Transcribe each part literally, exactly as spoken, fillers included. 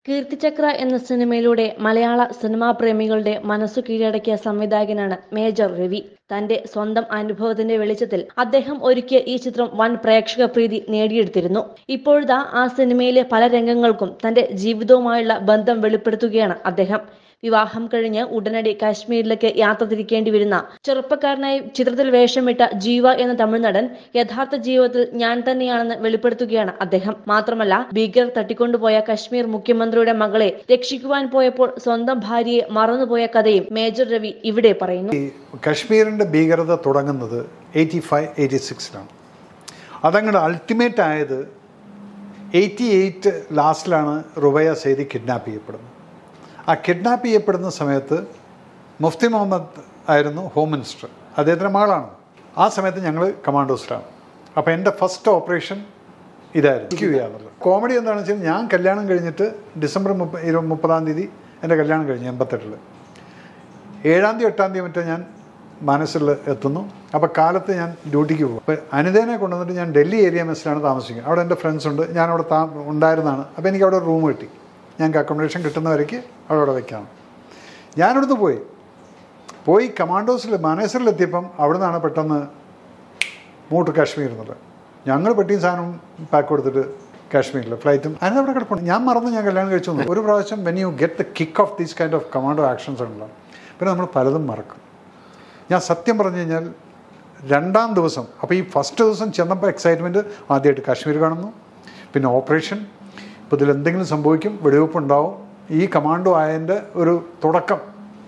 Keerthi Chakra എന്ന സിനിമയിലൂടെ മലയാള cinema പ്രേമികളുടെ മനസ്സു കീഴടക്കിയ സംവിധായകനാണ് മേജർ രവി. തന്റെ സ്വന്തം അനുഭവത്തിന്റെ വെളിച്ചത്തിൽ അദ്ദേഹം ഒരുക്കിയ ഈ ചിത്രം വൻ പ്രേക്ഷക പ്രീതി നേടിയെടുത്തിരുന്നു. ഇപ്പോഴത്തെ ആ സിനിമയിലെ പല രംഗങ്ങൾക്കും തന്റെ ജീവിതവുമായുള്ള ബന്ധം വെളിപ്പെടുത്തുകയാണ് അദ്ദേഹം. വിവാഹം കഴിഞ്ഞ് ഉടനടി കാശ്മീരിലേക്ക് യാത്ര തിരിക്കേണ്ടി വരുന്ന ചെറുപ്പക്കാരനായി ചിത്രത്തിൽ വേഷമിട്ട ജീവ എന്ന തമിഴ്നടൻ യഥാർത്ഥ ജീവിതത്തിൽ ഞാൻ തന്നെയാണെന്ന് വെളിപ്പെടുത്തുകയാണ് അദ്ദേഹം. മാത്രമല്ല, ഭീകരർ തട്ടിക്കൊണ്ടുപോയ കാശ്മീർ മുഖ്യമന്ത്രിയുടെ മകളെ രക്ഷിക്കുവാൻ പോയപ്പോൾ സ്വന്തം ഭാര്യയെ മറന്നുപോയ കഥയും മേജർ രവി ഇവിടെ പറയുന്നു. കാശ്മീരിന്റെ ഭീകരത തുടങ്ങുന്നത് എയ്റ്റി ഫൈവ് എയ്റ്റി സിക്സിലാണ്. അതങ്ങോട്ട് അൾട്ടിമേറ്റ് ആയത് എയ്റ്റി എയ്റ്റ് ലാസ്റ്റിലാണ് റുബയ സെയ്ദി കിഡ്നാപ്പ് ചെയ്യപ്പെടുന്നത്. ആ കിഡ്നാപ്പ് ചെയ്യപ്പെടുന്ന സമയത്ത് മുഫ്തി മുഹമ്മദ് ആയിരുന്നു ഹോം മിനിസ്റ്റർ, അദ്ദേഹത്തിൻ്റെ മകളാണ്. ആ സമയത്ത് ഞങ്ങൾ കമാൻഡോസിലാണ്. അപ്പോൾ എൻ്റെ ഫസ്റ്റ് ഓപ്പറേഷൻ ഇതായിരുന്നു, റെസ്ക്യൂ ചെയ്യാന്നുള്ളത്. കോമഡി എന്താണെന്ന് വെച്ചാൽ ഞാൻ കല്യാണം കഴിഞ്ഞിട്ട് ഡിസംബർ മുപ്പ ഇരു മുപ്പതാം തീയതി എൻ്റെ കല്യാണം കഴിഞ്ഞു എൺപത്തെട്ടിൽ. ഏഴാം തീയതി എട്ടാം തീയതി മറ്റേ ഞാൻ മനസ്സിൽ എത്തുന്നു. അപ്പോൾ കാലത്ത് ഞാൻ ഡ്യൂട്ടിക്ക് പോകും. അപ്പോൾ അനിതേനെ കൊണ്ടുവന്നിട്ട് ഞാൻ ഡൽഹി ഏരിയ മെസ്സിലാണ് താമസിക്കുന്നത്. അവിടെ എൻ്റെ ഫ്രണ്ട്സ് ഉണ്ട്, ഞാനവിടെ താ ഉണ്ടായിരുന്നതാണ്. അപ്പോൾ എനിക്ക് അവിടെ റൂം കിട്ടി. ഞങ്ങൾക്ക് അക്കോമഡേഷൻ കിട്ടുന്നവരേക്ക് അവിടെ വയ്ക്കാം. ഞാനിവിടുന്ന് പോയി പോയി കമാൻഡോസിൽ മാനേസറിലെത്തിയപ്പം അവിടെ നിന്നാണ് പെട്ടെന്ന് മൂട്ട് കാശ്മീർ എന്നുള്ളത്. ഞങ്ങൾ പെട്ടിയും സാധനവും പാക്ക് കൊടുത്തിട്ട് കാശ്മീരിൽ ഫ്ലൈറ്റും അതിന് അവിടെ കിടപ്പുണ്ട്. ഞാൻ മറന്ന് ഞാൻ കല്യാണം കഴിച്ചു വന്നു. ഒരു പ്രാവശ്യം when you get the kick off these kind of commando actions ഉണ്ടല്ലോ, പിന്നെ നമ്മൾ പലതും മറക്കും. ഞാൻ സത്യം പറഞ്ഞു കഴിഞ്ഞാൽ രണ്ടാം ദിവസം, അപ്പോൾ ഈ ഫസ്റ്റ് ദിവസം ചെന്നപ്പോൾ എക്സൈറ്റ്മെൻറ്റ്, ആദ്യമായിട്ട് കാശ്മീർ കാണുന്നു, പിന്നെ ഓപ്പറേഷൻ, ഇപ്പോൾ ഇതിലെന്തെങ്കിലും സംഭവിക്കും, വെടിവെപ്പ് ഉണ്ടാവും, ഈ കമാൻഡോ ആയതിൻ്റെ ഒരു തുടക്കം.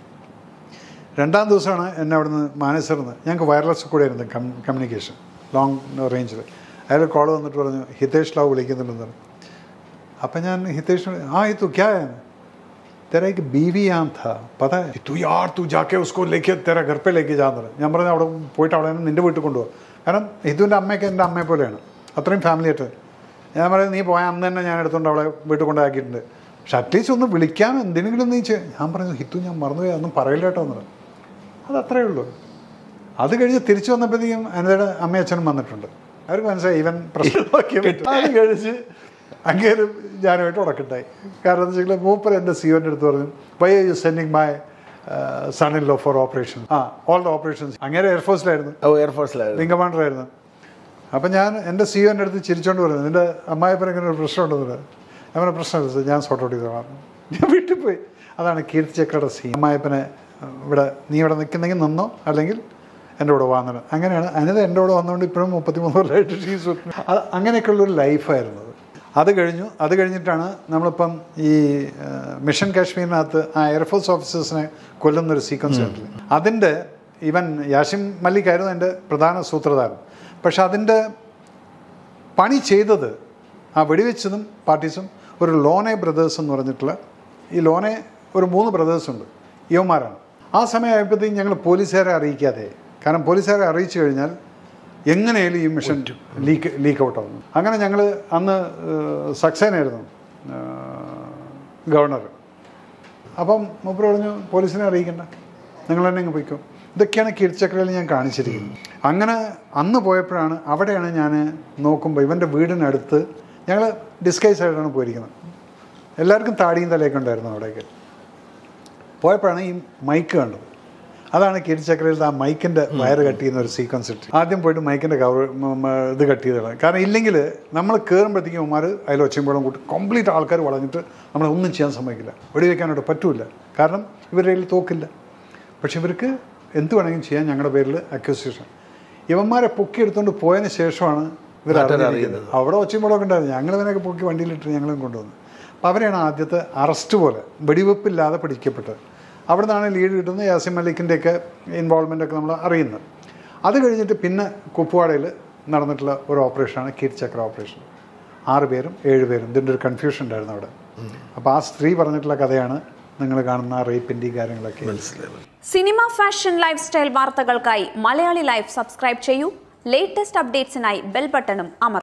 രണ്ടാം ദിവസമാണ് എന്നെ അവിടെ നിന്ന് മാനേജറിൽ നിന്ന്, ഞങ്ങൾക്ക് വയർലെസ് കൂടെ ആയിരുന്നു കം കമ്മ്യൂണിക്കേഷൻ ലോങ് റേഞ്ചിൽ. അയാൾ കോൾ വന്നിട്ട് പറഞ്ഞു ഹിതേഷ് ലാവ് വിളിക്കുന്നുണ്ടെന്ന് പറഞ്ഞു. അപ്പം ഞാൻ ഹിതേഷ് ആ ഇത് ക്യാ तेरा एक बीवी यहाँ था पता है तू यार तू जाके उसको लेके तेरा घर पे लेके जा. ഞാൻ പറഞ്ഞു അവിടെ പോയിട്ട് അവിടെ നിൻ്റെ വീട്ടിൽ കൊണ്ടുപോകും. കാരണം ഹിതുവിൻ്റെ അമ്മയൊക്കെ എൻ്റെ അമ്മയെ പോലെയാണ്, അത്രയും ഫാമിലി ആയിട്ട്. ഞാൻ പറയുന്നത് നീ പോയാൽ അന്ന് തന്നെ ഞാൻ എടുത്തുകൊണ്ട് അവളെ വീട്ടിൽ കൊണ്ടാക്കിയിട്ടുണ്ട്, പക്ഷെ അറ്റ്ലീസ്റ്റ് ഒന്ന് വിളിക്കാൻ എന്തെങ്കിലും നീ ചെയ്യും. ഞാൻ പറഞ്ഞു ഹിതു ഞാൻ മറന്നുപോയി, അതൊന്നും പറയില്ല കേട്ടോ എന്ന്. അത് അത്രയേ ഉള്ളൂ. അത് കഴിഞ്ഞ് തിരിച്ചു വന്നപ്പോഴത്തേക്കും അനിതയുടെ അമ്മയും അച്ഛനും വന്നിട്ടുണ്ട്. അവർക്ക് മനസ്സിലായി ഇവൻ പ്രശ്നമാക്കിയ പറ്റും. അത് കഴിച്ച് അങ്ങേര് ഞാനുമായിട്ട് ഉടക്കുണ്ടായി. കാരണം എന്താ വെച്ചാൽ മൂപ്പർ എൻ്റെ സിഒൻ്റെ അടുത്ത് പറഞ്ഞു why are you sending my son in low for operation. ആ ഓൾ ദ ഓപ്പറേഷൻസ്. അങ്ങേരെ എയർഫോഴ്സിലായിരുന്നു, എയർഫോഴ്സിലായിരുന്നു വിംഗ് കമാൻഡറായിരുന്നു. അപ്പം ഞാൻ എൻ്റെ സിഒൻ്റെ അടുത്ത് ചിരിച്ചോണ്ട് പറഞ്ഞു നിൻ്റെ അമ്മായിപ്പൻ ഇങ്ങനെ ഒരു പ്രശ്നം ഉണ്ടെന്ന്. അങ്ങനെ പ്രശ്നമില്ല, ഞാൻ സോർട്ട് ഔട്ട് ചെയ്തോളാം. ഞാൻ വീട്ടിൽ പോയി. അതാണ് കീർത്തി ചക്രയുടെ സീൻ. അമ്മായിപ്പനെ ഇവിടെ നീ ഇവിടെ നിൽക്കുന്നെങ്കിൽ നിന്നോ, അല്ലെങ്കിൽ എൻ്റെ കൂടെ വാങ്ങണം. അങ്ങനെയാണ് അനിത എൻ്റെ കൂടെ വന്നുകൊണ്ട് ഇപ്പോഴും മുപ്പത്തിമൂന്ന് കൊല്ലമായിട്ട് ഷീസ്. അത് അങ്ങനെയൊക്കെയുള്ളൊരു ലൈഫായിരുന്നു. അത് കഴിഞ്ഞു. അത് കഴിഞ്ഞിട്ടാണ് നമ്മളിപ്പം ഈ മിഷൻ കാശ്മീരിനകത്ത് ആ എയർഫോഴ്സ് ഓഫീസേഴ്സിനെ കൊല്ലുന്നൊരു സീക്വൻസ് കണ്ടില്ല. അതിൻ്റെ ഇവൻ യാഷിം മല്ലിക്കായിരുന്നു എൻ്റെ പ്രധാന സൂത്രധാരൻ. പക്ഷെ അതിൻ്റെ പണി ചെയ്തത് ആ വെടിവെച്ചതും പാർട്ടീസും ഒരു ലോനെ ബ്രദേഴ്സ് എന്ന് പറഞ്ഞിട്ടുള്ള, ഈ ലോനെ ഒരു മൂന്ന് ബ്രദേഴ്സുണ്ട്, യുവമാരാണ്. ആ സമയമായപ്പോഴത്തേക്കും ഞങ്ങൾ പോലീസുകാരെ അറിയിക്കാതെ, കാരണം പോലീസുകാരെ അറിയിച്ചു കഴിഞ്ഞാൽ എങ്ങനെയാലും ഈ മിഷൻ ലീക്ക് ലീക്ക് ഔട്ട് ആവുന്നു. അങ്ങനെ ഞങ്ങൾ അന്ന് സക്സേനായിരുന്നു ഗവർണർ. അപ്പം മൂപ്പർ പറഞ്ഞു പോലീസിനെ അറിയിക്കണ്ട, നിങ്ങൾ തന്നെ ഇങ്ങ് പോയിക്കോ. ഇതൊക്കെയാണ് കീർത്തി ചക്രയിൽ ഞാൻ കാണിച്ചിരിക്കുന്നത്. അങ്ങനെ അന്ന് പോയപ്പോഴാണ്, അവിടെയാണ് ഞാൻ നോക്കുമ്പോൾ ഇവൻ്റെ വീടിനടുത്ത് ഞങ്ങൾ ഡിസ്കൈസ് ആയിട്ടാണ് പോയിരിക്കുന്നത്. എല്ലാവർക്കും താടിയും തലയൊക്കെ ഉണ്ടായിരുന്നു അവിടേക്ക്. പോയപ്പോഴാണ് ഈ മൈക്ക് കണ്ടത്. അതാണ് കീർത്തി ചക്രയിൽ ആ മൈക്കിൻ്റെ വയറ് കട്ട് ചെയ്യുന്ന ഒരു സീക്വൻസ് ഇട്ട് ആദ്യം പോയിട്ട് മൈക്കിൻ്റെ കവർ ഇത് കട്ട് ചെയ്തതാണ്. കാരണം ഇല്ലെങ്കിൽ നമ്മൾ കയറുമ്പോഴത്തേക്കും ഉമ്മാർ അതിൽ ഒച്ചയുമ്പോഴും കൂട്ടി കംപ്ലീറ്റ് ആൾക്കാർ വളഞ്ഞിട്ട് നമ്മളെ ഒന്നും ചെയ്യാൻ സമ്മതിക്കില്ല, വെടിവെക്കാനായിട്ട് പറ്റൂല. കാരണം ഇവരുടെ കയ്യിൽ തോക്കില്ല. പക്ഷെ ഇവർക്ക് എന്ത് വേണമെങ്കിലും ചെയ്യാൻ ഞങ്ങളുടെ പേരിൽ അക്യൂസിയേഷൻ. ഇവന്മാരെ പൊക്കി എടുത്തുകൊണ്ട് പോയതിന് ശേഷമാണ് ഇവർ അറിയുന്നത്. അവിടെ ഒച്ചയുമ്പോഴൊക്കെ ഉണ്ടായിരുന്നു. ഞങ്ങൾ ഇവനൊക്കെ പൊക്കി വണ്ടിയിലിട്ട് ഞങ്ങളും കൊണ്ടുവന്നു. അപ്പോൾ അവരെയാണ് ആദ്യത്തെ അറസ്റ്റ് പോലെ വെടിവെപ്പില്ലാതെ പിടിക്കപ്പെട്ടത്. അവിടെ നിന്നാണ് ലീഡ് കിട്ടുന്നത്. യാസിം മലിക്കിൻ്റെയൊക്കെ ഇൻവോൾവ്മെൻ്റ് ഒക്കെ നമ്മൾ അറിയുന്നത്. അത് കഴിഞ്ഞിട്ട് പിന്നെ കുപ്വാടയിൽ നടന്നിട്ടുള്ള ഒരു ഓപ്പറേഷനാണ് കീർത്തി ചക്ര ഓപ്പറേഷൻ. ആറ് പേരും ഏഴ് പേരും ഇതിൻ്റെ ഒരു കൺഫ്യൂഷൻ ഉണ്ടായിരുന്നു അവിടെ. അപ്പോൾ ആ സ്ത്രീ പറഞ്ഞിട്ടുള്ള കഥയാണ് നിങ്ങൾ കാണുന്ന റേപ്പിൻ്റെ കാര്യങ്ങളൊക്കെ മനസ്സിലായത്. സിനിമ, ഫാഷൻ, ലൈഫ് സ്റ്റൈൽ വാർത്തകൾക്കായി മലയാളി ലൈഫ് സബ്സ്ക്രൈബ് ചെയ്യൂ. ലേറ്റസ്റ്റ് അപ്ഡേറ്റ്സിനായി ബെൽ ബട്ടണും അമർ